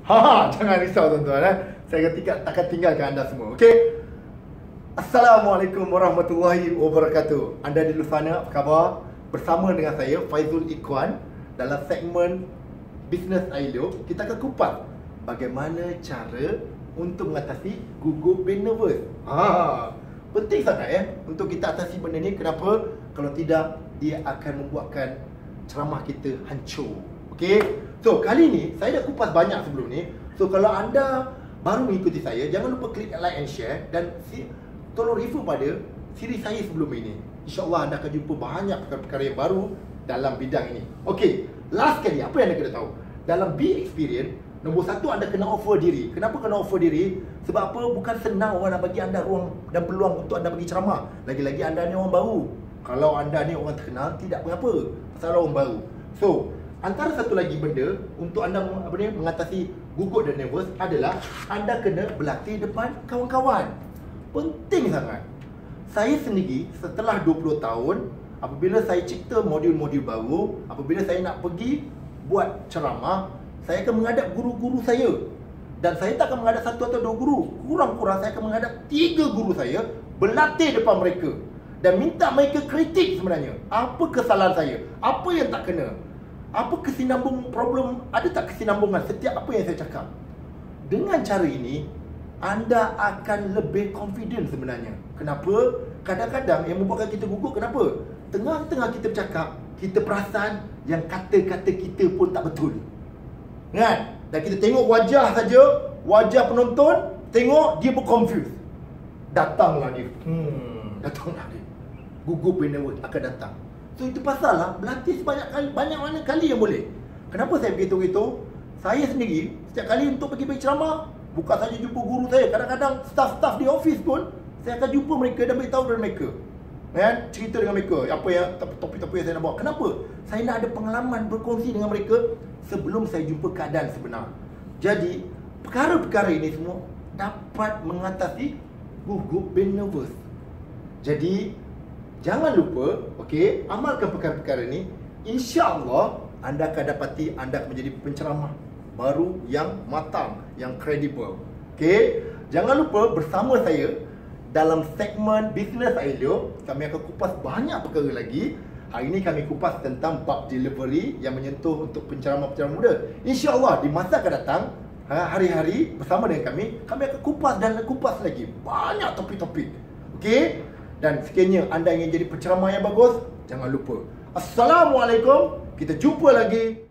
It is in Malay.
Jangan risau tuan-tuan Saya takkan tinggalkan anda semua. Okey. Assalamualaikum warahmatullahi wabarakatuh. Anda di luar sana, apa khabar? Bersama dengan saya Faizul Ikhwan dalam segmen Business Ailio, kita akan kupas bagaimana cara untuk mengatasi gugup bin nervous. Penting sangat untuk kita atasi benda ni. Kenapa? Kalau tidak, dia akan membuatkan ceramah kita hancur. Okey. So, kali ni saya dah kupas banyak sebelum ni. So, kalau anda baru mengikuti saya, jangan lupa klik like and share dan tolong refer pada siri saya sebelum ini. InsyaAllah anda akan jumpa banyak perkara-perkara yang baru dalam bidang ini. Okey, last kali apa yang anda kena tahu? Dalam Be Experience, nombor satu, anda kena offer diri. Kenapa kena offer diri? Sebab apa? Bukan senang orang nak bagi anda ruang dan peluang untuk anda bagi ceramah. Lagi-lagi anda ni orang baru. Kalau anda ni orang terkenal, tidak mengapa, pasal orang baru. So, antara satu lagi benda untuk anda mengatasi gugup dan nervous adalah anda kena berlatih depan kawan-kawan. Penting sangat. Saya sendiri setelah 20 tahun, apabila saya cipta modul-modul baru, apabila saya nak pergi buat ceramah, saya akan menghadap guru-guru saya. Dan saya tak akan menghadap satu atau dua guru. Kurang-kurang saya akan menghadap 3 guru saya, berlatih depan mereka dan minta mereka kritik sebenarnya. Apa kesalahan saya? Apa yang tak kena? Apa kesinambung problem? Ada tak kesinambungan setiap apa yang saya cakap? Dengan cara ini, anda akan lebih confident sebenarnya. Kenapa? Kadang-kadang yang membuatkan kita gugup, kenapa? Tengah-tengah kita bercakap, kita perasan yang kata-kata kita pun tak betul. Kan? Dan kita tengok wajah saja, wajah penonton, tengok dia berconfuse. Datanglah dia. Datanglah dia. Gugup bin nervous akan datang. So itu pasal lah, berlatih sebanyak kali, banyak mana kali yang boleh. Kenapa saya beritahu-itu? Saya sendiri, setiap kali untuk pergi ceramah, bukan saja jumpa guru saya, kadang-kadang staff-staff di office pun, saya akan jumpa mereka dan beritahu kepada mereka. Cerita dengan mereka, apa yang topik-topik yang saya nak bawa. Kenapa? Saya nak ada pengalaman berkongsi dengan mereka sebelum saya jumpa keadaan sebenar. Jadi, perkara-perkara ini semua dapat mengatasi gugup bin nervous. Jadi, jangan lupa, okey, amalkan perkara-perkara ini. InsyaAllah, anda akan dapati anda akan menjadi penceramah baru yang matang, yang kredibel. Okey, jangan lupa bersama saya dalam segmen Business Ailio, kami akan kupas banyak perkara lagi. Hari ini kami kupas tentang bab delivery yang menyentuh untuk penceramah-penceramah muda. InsyaAllah, di masa akan datang, hari-hari bersama dengan kami akan kupas dan kupas lagi banyak topik-topik. Okey? Dan sekiranya anda ingin jadi penceramah yang bagus, jangan lupa. Assalamualaikum. Kita jumpa lagi.